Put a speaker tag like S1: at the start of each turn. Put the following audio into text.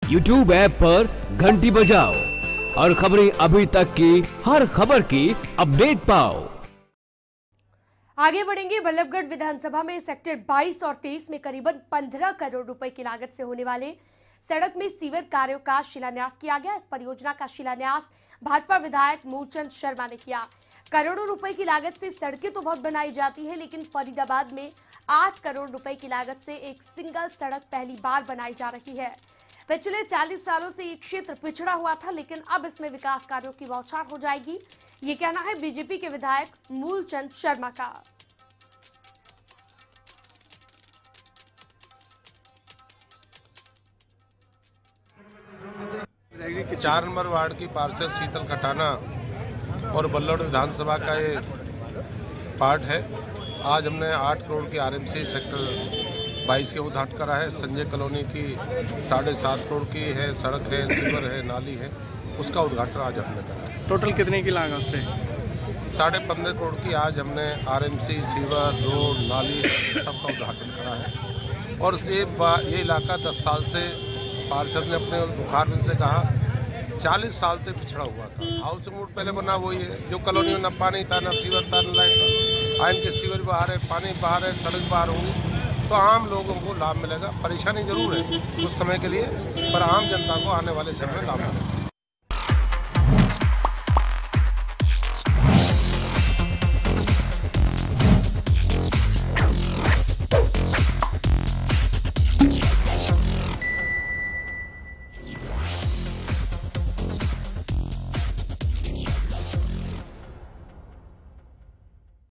S1: YouTube app पर घंटी बजाओ और खबरें अभी तक की हर खबर की अपडेट पाओ।
S2: आगे बढ़ेंगे। बल्लभगढ़ विधानसभा में सेक्टर 22 और 23 में करीबन 15 करोड़ रुपए की लागत से होने वाले सड़क में सीवर कार्यों का शिलान्यास किया गया। इस परियोजना का शिलान्यास भाजपा विधायक मूलचंद शर्मा ने किया। करोड़ों रुपए की लागत से सड़कें तो बहुत बनाई जाती है, लेकिन फरीदाबाद में 8 करोड़ रुपए की लागत से एक सिंगल सड़क पहली बार बनाई जा रही है। पिछले 40 सालों से ये क्षेत्र पिछड़ा हुआ था, लेकिन अब इसमें विकास कार्यों की बौछार हो जाएगी। ये कहना है बीजेपी के विधायक मूलचंद शर्मा का।
S3: कि 4 नंबर वार्ड की पार्षद शीतल खटाना और बल्लभगढ़ विधानसभा का ये पार्ट है। आज हमने 8 करोड़ की आरएमसी सेक्टर 22 के उद्घाटन करा है। संजय कॉलोनी की 7.5 करोड़ की है, सड़क है, सीवर है, नाली है, उसका उद्घाटन आज हमने करा है।
S4: टोटल कितने की लागत से?
S3: 15.5 करोड़ की आज हमने आरएमसी, सीवर, रोड, नाली सबका उद्घाटन करा है। और ये इलाका 10 साल से पार्षद ने अपने बुखार से कहा 40 साल से पिछड़ा हुआ था। हाउसिंग बोर्ड पहले बना वही है, जो कॉलोनी में न पानी था, न सीवर था, न लाइट था। आयन के सीवर बाहर है, पानी बाहर है, सड़क बाहर होंगी तो आम लोगों को लाभ मिलेगा। परेशानी जरूर है कुछ समय के लिए, पर आम जनता को आने वाले समय में लाभ मिलेगा।